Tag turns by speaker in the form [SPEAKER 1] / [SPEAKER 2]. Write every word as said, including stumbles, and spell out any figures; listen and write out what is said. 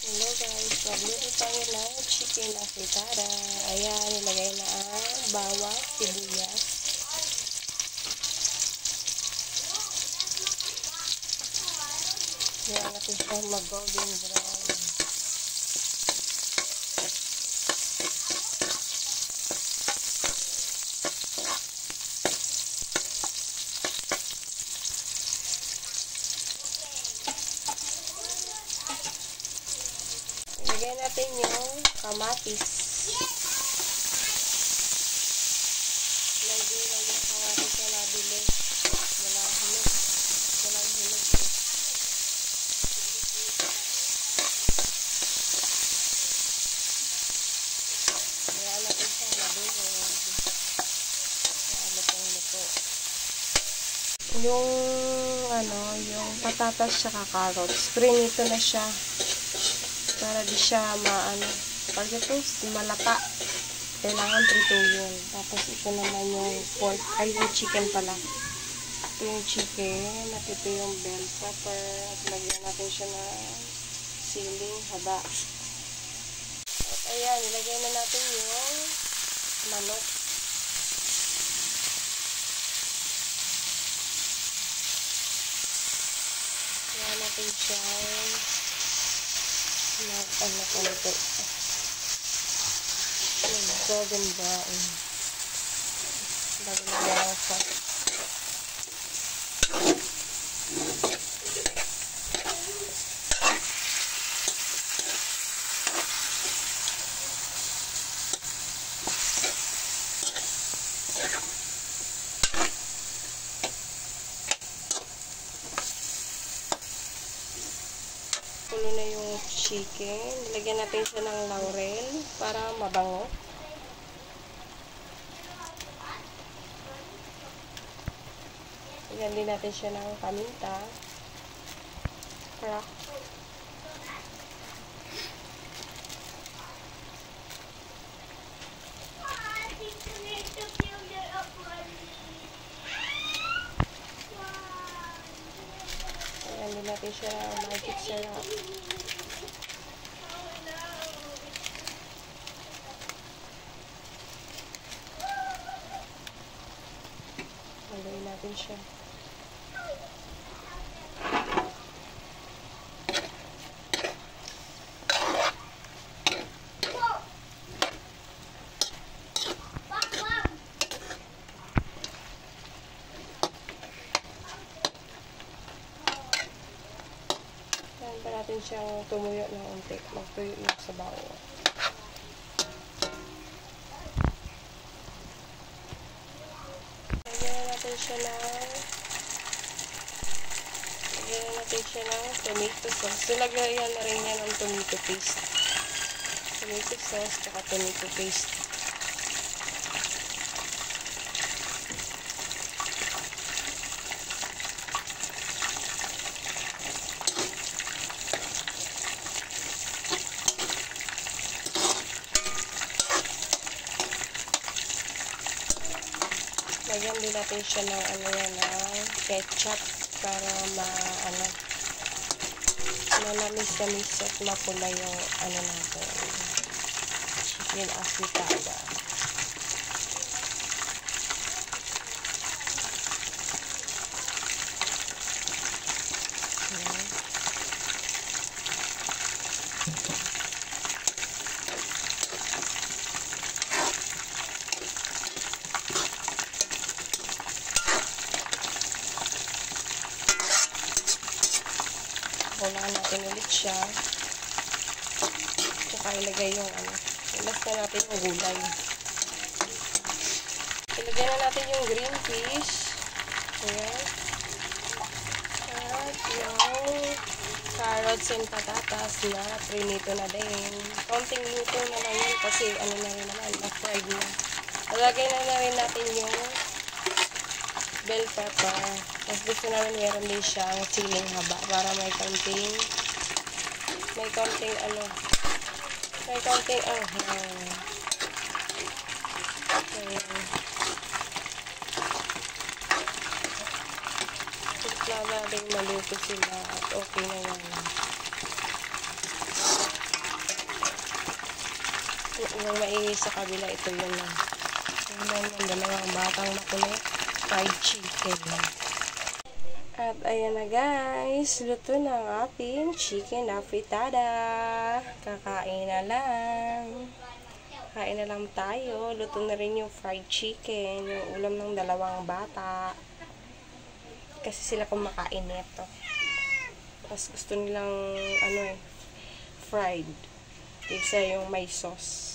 [SPEAKER 1] Hello guys, magluto tayo ng chicken afritada. Ayan, nilagay na ang bawang, sibuyas. Ayan natin siya mag-golden brown. Ilagay natin yung kamatis. Ilagay lang yung kamatis na nabili. Walang hinog. Walang hinog. Kaya natin siya nabili. Kaya lutong-luto. Yung ano, yung patatas tsaka carrots. Prinito na siya. Para di siya maano, pag ito malapa, kailangan prituyin. Tapos ito naman yung pork, ay yung chicken pala. Ito yung chicken, at ito yung bell pepper, at lagyan natin siya ng siling haba. At ayan, ilagay na natin yung manok. Ayan natin siya. Ano ko nito? Golden brown. Lagi na lang sa pulo na yung chicken. Lagyan natin siya ng laurel para mabango. Lagyan din natin siya ng paminta. Crack. Lagyan din natin siya ng magic syrup. Lagyan natin siya. Ayan pa natin siyang tumuyo ng unti. Magtuyo yung sabaw. Lagyan natin siya ng lagyan natin siya ng tomato sauce. So, lagyan na rin yan ng tomato paste. Tomato sauce at tomato paste. Lagyan din natin siya ng ano yan, ng ketchup para ma ano manamis-namis at mapula yung ano natin, chicken afritada. Ayan. Kulangan natin ulit siya. Tsaka ilagay yung ano. Ilas na natin yung gulay. Ilagay na natin yung green fish. Ayan. At yung carrots and patatas na prinito na din. Konting luto na lang yun kasi ano na rin naman, na-fried na. Ilagay na na rin natin yung bell pepper. Tapos gusto namin meron din siyang siling haba para may konting may konting ano may konting oh uh, ayan. Gusto namin maluto sila at okay na yan. yung maingay sa kabila, ito yun lang. Yung lang yung dalawang batang makulit, fried chicken. At ayan na guys, luto na ang ating chicken afritada. Kakain na lang. Kain na lang tayo. Luto na rin yung fried chicken, yung ulam ng dalawang bata. Kasi sila kumakain nito. Mas gusto nilang ano eh, fried. Kaysa yung may sauce.